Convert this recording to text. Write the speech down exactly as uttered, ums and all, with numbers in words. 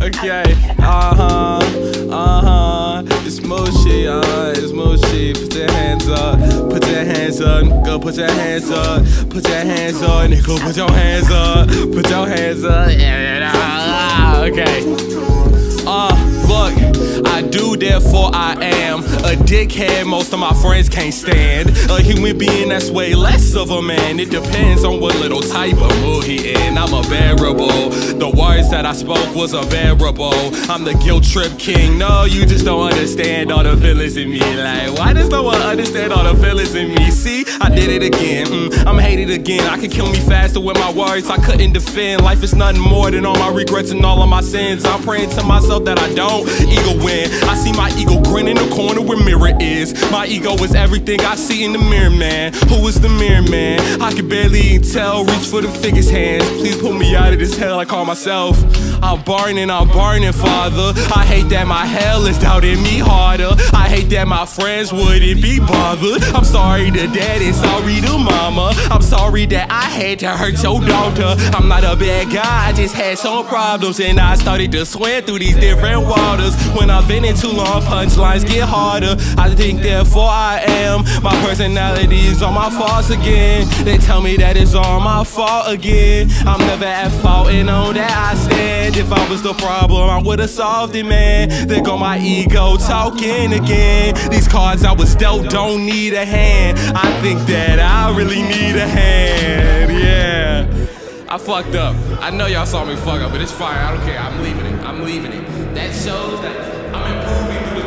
Okay, uh-huh, uh-huh. It's Muchi, uh, it's Muchi. Put your hands up, put your hands up, nigga, put your hands up, put your hands up, nigga, put your hands up, put your hands up, yeah, okay. Uh, look, I do, therefore I am a dickhead most of my friends can't stand. A human being that's way less of a man. It depends on what little type of mood he in. I'm unbearable. The words that I spoke was unbearable. I'm the guilt trip king. No, you just don't understand all the feelings in me. Like, why does no one understand all the feelings in me? See, I did it again. Mm, I'm hated again. I could kill me faster with my words I couldn't defend. Life is nothing more than all my regrets and all of my sins. I'm praying to myself that I don't ego win. I see my ego grin in the corner where mirror is. My ego is everything I see in the mirror, man. Who is the mirror, man? I can barely even tell. Reach for the figures hands. Please pull me out of this hell I call myself. I'm burning, I'm burning, Father. I hate that my hell is doubting me harder. I hate that my friends wouldn't be bothered. I'm sorry to daddy, sorry to mama. I'm sorry that I had to hurt your daughter. I'm not a bad guy, I just had some problems, and I started to swim through these different waters. When I've been in too long, punchlines get harder. I think therefore I am. My personality is all my faults again. They tell me that it's all my fault again. I'm never at fault and on that I stand. If I was the problem, I would've solved it, man. There go my ego talking again. These cards I was dealt don't need a hand. I think that I really need a hand, yeah. I fucked up. I know y'all saw me fuck up, but it's fine. I don't care. I'm leaving it. I'm leaving it. That shows that I'm improving through the